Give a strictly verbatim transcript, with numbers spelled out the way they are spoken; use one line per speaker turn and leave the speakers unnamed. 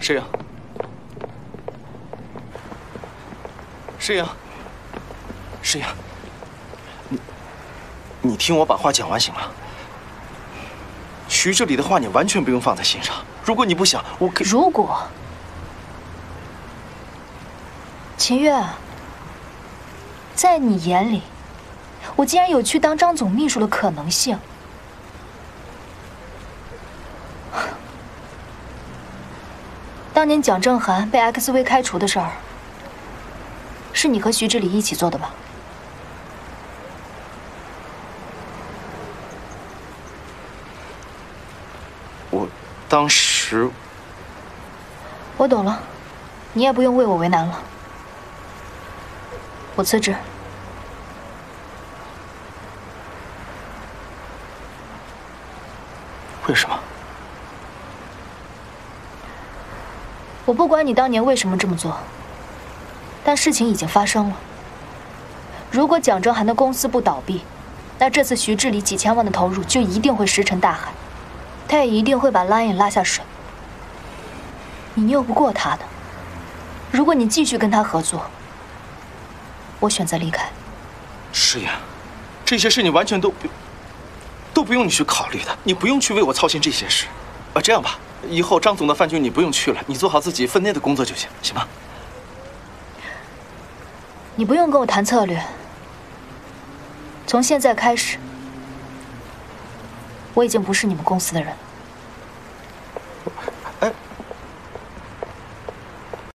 诗颖，诗颖，诗颖，你你听我把话讲完行吗？徐志礼的话你完全不用放在心上。如果你不想，我可以……
如果，秦月，在你眼里，我竟然有去当张总秘书的可能性。 当年蒋正涵被 X V 开除的事儿，是你和徐志礼一起做的吧？
我当时……
我懂了，你也不用为我为难了。我辞职。
为什么？
我不管你当年为什么这么做，但事情已经发生了。如果蒋正涵的公司不倒闭，那这次徐志礼几千万的投入就一定会石沉大海，他也一定会把 Lion 拉下水。你拗不过他的。如果你继续跟他合作，我选择离开。
诗颖，这些事你完全都不都不用你去考虑的，你不用去为我操心这些事。啊，这样吧。 以后张总的饭局你不用去了，你做好自己分内的工作就行，行吗？
你不用跟我谈策略。从现在开始，我已经不是你们公司的人了。